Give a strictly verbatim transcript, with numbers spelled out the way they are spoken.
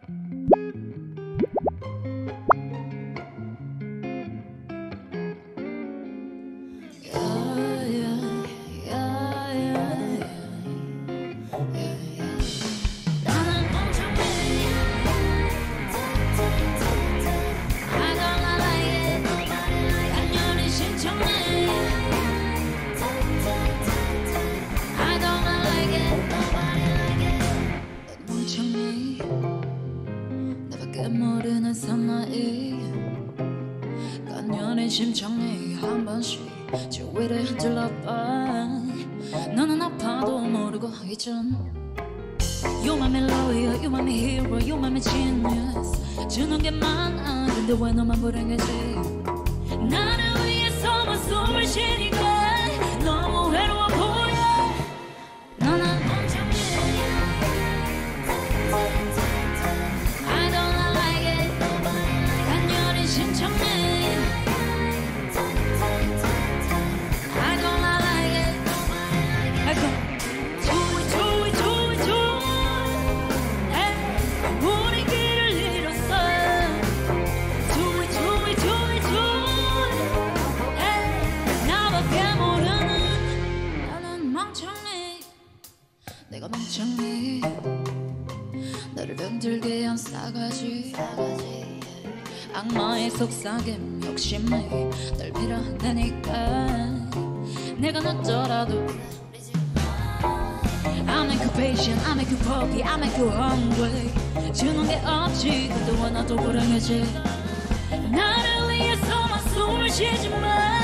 모르는 사나이 간연히 심장이 한 번씩 주위를 흔들어봐. 너는 아파도 모르고 있잖아. You my me lawyer, you my me hero, you my me genius. 주는 게 많아 근데 왜 너만 불행해지. 나를 위해서만 숨을 쉬니까 너무 외로워 보여. 너는 내가 멍청해. 너를 병들게 한 싸가지 악마의 속삭임 욕심이 널 밀어내니까 내가 늦더라도 I make you patient, I make you poky, I make you hungry. 주는 게 없지 근데 왜 나도 불행해지. 나를 위해서만 숨을 쉬지 마.